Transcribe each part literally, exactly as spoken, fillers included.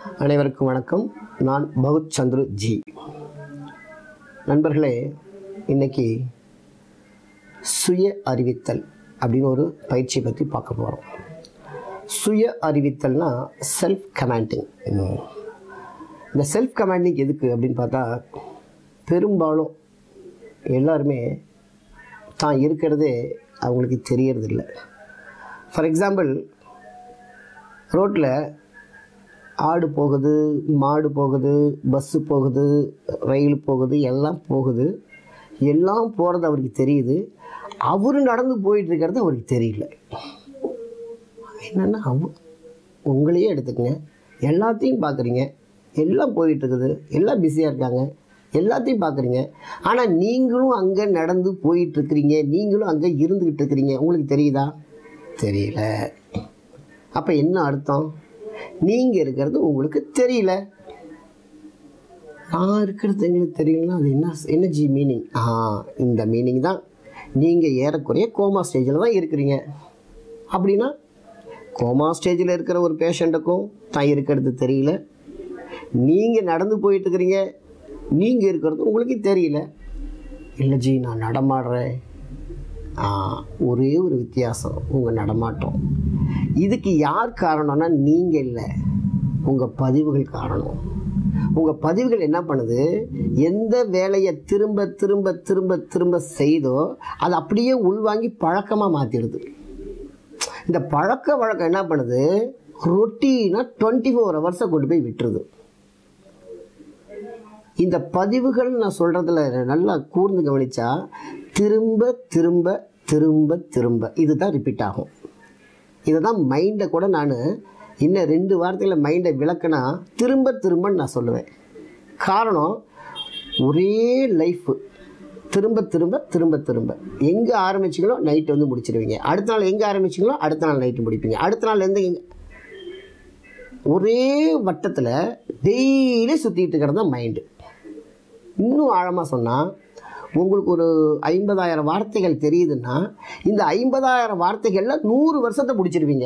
அனைவருக்கும் வணக்கம். நான் பகுத் சந்துரு ஜி. நண்பர்களே, இன்னைக்கு சுய அறிவித்தல் அப்படின்னு ஒரு பயிற்சியை பற்றி பார்க்க போகிறோம். சுய அறிவித்தல்னா செல்ஃப் கமாண்டிங். இந்த செல்ஃப் கமாண்டிங் எதுக்கு அப்படின்னு பார்த்தா, பெரும்பாலும் எல்லாருமே தான் இருக்கிறதே அவங்களுக்கு தெரியறதில்லை. ஃபார் எக்ஸாம்பிள், ரோட்டில் ஆடு போகுது, மாடு போகுது, பஸ்ஸு போகுது, ரயில் போகுது, எல்லாம் போகுது. எல்லாம் போகிறது அவருக்கு தெரியுது. அவரு நடந்து போயிட்டுருக்கிறது அவருக்கு தெரியல. என்னென்னா, அவ உங்களையே எடுத்துக்கங்க, எல்லாத்தையும் பார்க்குறீங்க, எல்லாம் போயிட்டுருக்குது, எல்லாம் பிஸியாக இருக்காங்க, எல்லாத்தையும் பார்க்குறீங்க. ஆனால் நீங்களும் அங்கே நடந்து போயிட்டுருக்கிறீங்க, நீங்களும் அங்கே இருந்துக்கிட்டு இருக்கிறீங்க. உங்களுக்கு தெரியுதா? தெரியல. அப்போ என்ன அர்த்தம்? நீங்கள் இருக்கிறது உங்களுக்கு தெரியல. நான் இருக்கிறது எங்களுக்கு தெரியலன்னா அது என்ன என்ன ஜி மீனிங்? ஆ இந்த மீனிங் தான். நீங்கள் ஏறக்குறைய கோமா ஸ்டேஜில் தான் இருக்கிறீங்க. அப்படின்னா கோமா ஸ்டேஜில் இருக்கிற ஒரு பேஷண்ட்டுக்கும் தான் இருக்கிறது தெரியல. நீங்கள் நடந்து போயிட்டுருக்கிறீங்க, நீங்கள் இருக்கிறது உங்களுக்கு தெரியல. இல்லை ஜி, நான் நடமாடுறேன். ஆ ஒரே ஒரு வித்தியாசம், உங்கள் நடமாட்டம். இதுக்கு யார் காரணம்னா நீங்கள் இல்லை, உங்கள் பதிவுகள் காரணம். உங்கள் பதிவுகள் என்ன பண்ணுது? எந்த வேலையை திரும்ப திரும்ப திரும்ப திரும்ப செய்தோ அது அப்படியே உள்வாங்கி பழக்கமாக மாற்றிடுது. இந்த பழக்க வழக்கம் என்ன பண்ணுது? ரொட்டீனாக டுவெண்ட்டி ஃபோர் ஹவர்ஸை கொண்டு போய் விட்டுருது. இந்த பதிவுகள் நான் சொல்கிறதுல நல்லா கூர்ந்து கவனித்தா திரும்ப திரும்ப திரும்ப திரும்ப இதுதான் ரிப்பீட் ஆகும். இதை தான் மைண்டை கூட நான் இன்னும் ரெண்டு வாரத்தில் மைண்டை விளக்குனா திரும்ப திரும்பன்னு நான் சொல்லுவேன். காரணம், ஒரே லைஃபு திரும்ப திரும்ப திரும்ப திரும்ப. எங்கே ஆரம்பிச்சிங்களோ நைட்டு வந்து முடிச்சிடுவீங்க. அடுத்த நாள் எங்கே ஆரம்பிச்சிங்களோ அடுத்த நாள் நைட்டு முடிப்பீங்க. அடுத்த நாள் எந்த எங்கே ஒரே வட்டத்தில் டெய்லி சுற்றிட்டு இருக்கிறது தான் மைண்டு. இன்னும் ஆழமாக சொன்னால், உங்களுக்கு ஒரு ஐம்பதாயிரம் வார்த்தைகள் தெரியுதுன்னா இந்த ஐம்பதாயிரம் வார்த்தைகளில் நூறு வருஷத்தை முடிச்சிருவீங்க.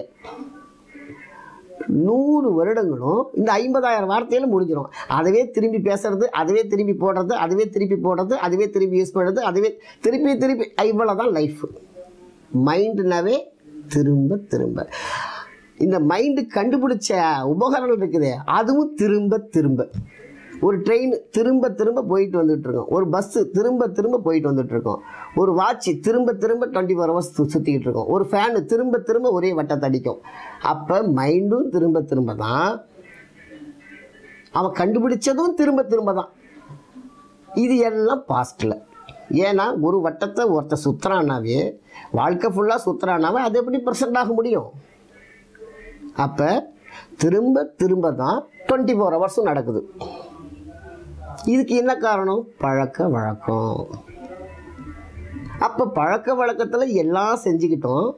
நூறு வருடங்களும் இந்த ஐம்பதாயிரம் வார்த்தையில் முடிஞ்சிடும். அதுவே திரும்பி பேசுறது, அதுவே திரும்பி போடுறது, அதுவே திருப்பி போடுறது, அதுவே திருப்பி யூஸ் பண்ணுறது, அதுவே திருப்பி திருப்பி. இவ்வளோதான் லைஃப். மைண்டுனாவே திரும்ப திரும்ப. இந்த மைண்டு கண்டுபிடிச்ச உபகரணம் இருக்குது, அதுவும் திரும்ப திரும்ப. ஒரு ட்ரெயின் திரும்ப திரும்ப போயிட்டு வந்துட்டு இருக்கோம். ஒரு பஸ்ஸு திரும்ப திரும்ப போயிட்டு வந்துட்டு இருக்கோம். ஒரு வாட்ச் திரும்ப திரும்ப டுவெண்ட்டி ஃபோர் ஹவர்ஸ் சுற்றிக்கிட்டு இருக்கோம். ஒரு ஃபேனு திரும்ப திரும்ப ஒரே வட்டத்தை அடிக்கும். அப்போ மைண்டும் திரும்ப திரும்ப தான், அவன் கண்டுபிடிச்சதும் திரும்ப திரும்ப தான். இது எல்லாம் பாஸ்டில். ஏன்னா ஒரு வட்டத்தை ஒருத்த சுற்றுறானாவே, வாழ்க்கை ஃபுல்லாக சுற்றுறானாவே, அது எப்படி ப்ரெசென்ட் ஆக முடியும்? அப்போ திரும்ப திரும்ப தான் டுவெண்ட்டி ஃபோர் ஹவர்ஸும் நடக்குது. இதுக்கு என்ன காரணம்? பழக்க வழக்கம். அப்போ பழக்க வழக்கத்தில் எல்லாம் செஞ்சுக்கிட்டோம்.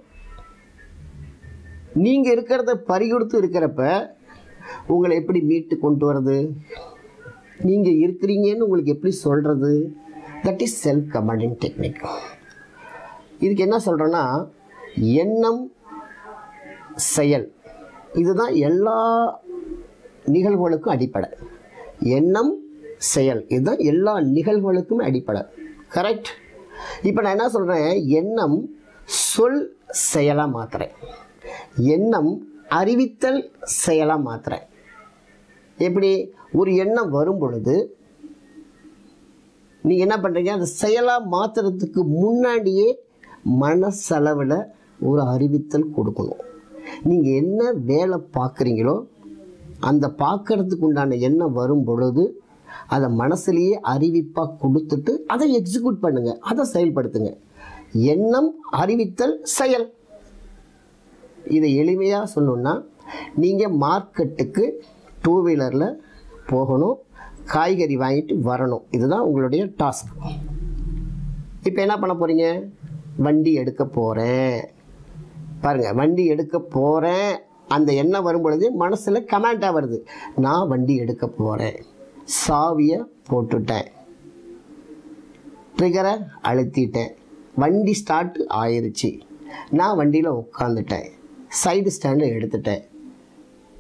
நீங்கள் இருக்கிறத பறிகொடுத்து இருக்கிறப்ப உங்களை எப்படி மீட்டு கொண்டு வர்றது? நீங்கள் இருக்கிறீங்கன்னு உங்களுக்கு எப்படி சொல்கிறது? That is self commanding technique. இதுக்கு என்ன சொல்கிறேன்னா, எண்ணம் செயல், இதுதான் எல்லா நிகழ்வுகளுக்கும் அடிப்படை. எண்ணம் செயல், இதுதான் எல்லா நிகழ்வுகளுக்கும் அடிப்படை. கரெக்ட்? இப்போ நான் என்ன சொல்கிறேன்? எண்ணம் சொல் செயலாக மாற்றுறேன். எண்ணம் அறிவித்தல் செயலாக மாற்றுறேன். எப்படி? ஒரு எண்ணம் வரும் பொழுது நீங்கள் என்ன பண்ணுறீங்க? அந்த செயலாக மாற்றுறதுக்கு முன்னாடியே மனசளவில் ஒரு அறிவித்தல் கொடுக்கணும். நீங்கள் என்ன வேலை பார்க்குறீங்களோ அந்த பார்க்கறதுக்கு உண்டான எண்ணம் வரும் பொழுது அதை மனசுலேயே அறிவிப்பாக கொடுத்துட்டு அதை எக்ஸிக்யூட் பண்ணுங்கள், அதை செயல்படுத்துங்க. எண்ணம், அறிவித்தல், செயல். இதை எளிமையாக சொல்லணுன்னா, நீங்கள் மார்க்கெட்டுக்கு டூ வீலரில் போகணும், காய்கறி வாங்கிட்டு வரணும். இதுதான் உங்களுடைய டாஸ்க். இப்போ என்ன பண்ண போகிறீங்க? வண்டி எடுக்க போகிறேன். பாருங்கள், வண்டி எடுக்க போகிறேன் அந்த எண்ணம் வரும் பொழுது மனசில் கமெண்டாக வருது, நான் வண்டி எடுக்க போகிறேன். சாவியை போட்டுட்டேன், ட்ரிகரை அழுத்திட்டேன், வண்டி ஸ்டார்ட் ஆயிருச்சு, நான் வண்டியில் உட்காந்துட்டேன், சைடு ஸ்டாண்டை எடுத்துட்டேன்.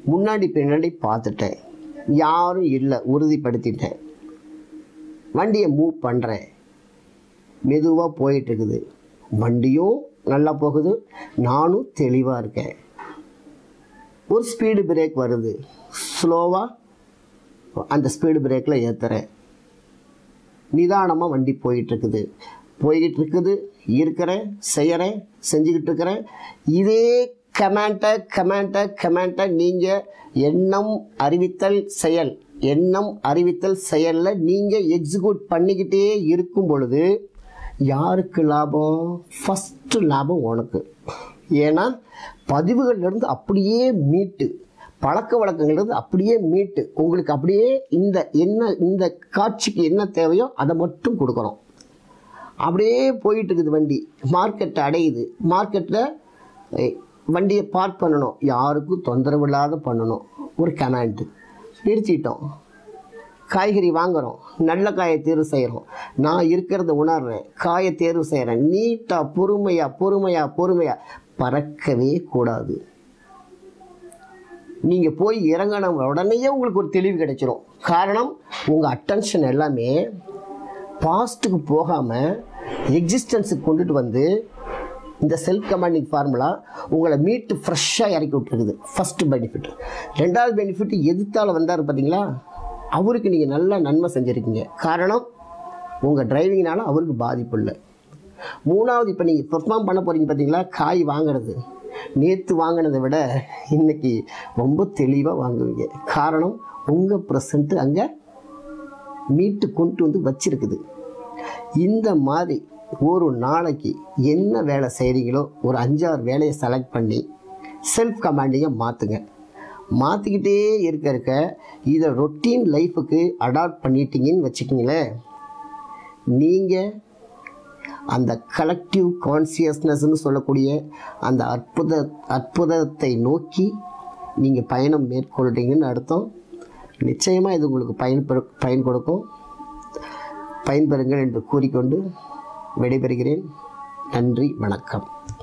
முன்னாடி பின்னாடி பார்த்துட்டேன், யாரும் இல்லை, உறுதிப்படுத்திட்டேன். வண்டியை மூவ் பண்ணுறேன், மெதுவாக போயிட்டுருக்குது. வண்டியும் நல்லா போகுது, நானும் தெளிவாக இருக்கேன். ஒரு ஸ்பீடு பிரேக் வருது, ஸ்லோவாக அந்த ஸ்பீடு பிரேக்கில் ஏற்றுறேன். நிதானமாக வண்டி போயிட்டுருக்குது போய்கிட்டு இருக்குது இருக்கிறேன், செய்கிறேன், செஞ்சுக்கிட்டு இருக்கிறேன். இதே கமெண்ட்டை கமெண்ட்டை கமெண்ட்டை நீங்கள் எண்ணம் அறிவித்தல் செயல் எண்ணம் அறிவித்தல் செயலில் நீங்கள் எக்ஸிக்யூட் பண்ணிக்கிட்டே இருக்கும் பொழுது யாருக்கு லாபம்? ஃபஸ்ட்டு லாபம் உனக்கு. ஏன்னா பதிவுகள்லேருந்து அப்படியே மீட்டு, பழக்க வழக்கங்கள்லேருந்து அப்படியே மீட்டு உங்களுக்கு அப்படியே இந்த என்ன இந்த காட்சிக்கு என்ன தேவையோ அதை மட்டும் கொடுக்குறோம். அப்படியே போயிட்டு இருக்குது வண்டி, மார்க்கெட்டை அடையுது. மார்க்கெட்டில் வண்டியை பார்க் பண்ணணும், யாருக்கும் தொந்தரவு இல்லாத பண்ணணும். ஒரு கமாண்டு நிறுத்திட்டோம். காய்கறி வாங்குகிறோம், நல்ல காயை தேர்வு செய்கிறோம். நான் இருக்கிறத உணர்றேன், காயை தேர்வு செய்கிறேன். நீட்டாக பொறுமையாக பொறுமையாக பொறுமையாக பறக்கவே கூடாது. நீங்கள் போய் இறங்கின உடனேயே உங்களுக்கு ஒரு தெளிவு கிடைச்சிரும். காரணம், உங்கள் அட்டென்ஷன் எல்லாமே பாஸ்ட்டுக்கு போகாமல் எக்ஸிஸ்டன்ஸுக்கு கொண்டுட்டு வந்து இந்த செல்ஃப் கமாண்டிங் ஃபார்முலா உங்களை மீட்டு ஃப்ரெஷ்ஷாக இறக்கி விட்டுருக்குது. First benefit. ரெண்டாவது பெனிஃபிட், எதிர்த்தால் வந்தார் பார்த்தீங்களா, அவருக்கு நீங்கள் நல்லா நன்மை செஞ்சுருக்கீங்க. காரணம், உங்கள் டிரைவிங்னால அவருக்கு பாதிப்பு இல்லை. மூணாவது, இப்போ நீங்கள் பெர்ஃபார்ம் பண்ண போகிறீங்க பார்த்தீங்களா, காய் வாங்கிறது நேற்று வாங்கினதை விட இன்றைக்கி ரொம்ப தெளிவாக வாங்குவீங்க. காரணம், உங்கள் ப்ரெசண்ட்டு அங்கே மீட்டு கொண்டு வந்து வச்சிருக்குது. இந்த மாதிரி ஒரு நாளைக்கு என்ன வேலை செய்கிறீங்களோ ஒரு அஞ்சாறு வேலையை செலக்ட் பண்ணி செல்ஃப் கமாண்டிங்கை மாற்றுங்க. மாற்றிக்கிட்டே இருக்க இருக்க இதை ரொட்டீன் லைஃபுக்கு அடாப்ட் பண்ணிட்டீங்கன்னு வச்சுக்கிங்களேன், நீங்கள் அந்த கலெக்டிவ் கான்சியஸ்னஸ்ன்னு சொல்லக்கூடிய அந்த அற்புத அற்புதத்தை நோக்கி நீங்கள் பயணம் மேற்கொள்கிறீங்கன்னு அர்த்தம். நிச்சயமாக இது உங்களுக்கு பயன்பெறு பயன் கொடுக்கும். பயன்பெறுங்கள் என்று கூறிக்கொண்டு விடைபெறுகிறேன். நன்றி, வணக்கம்.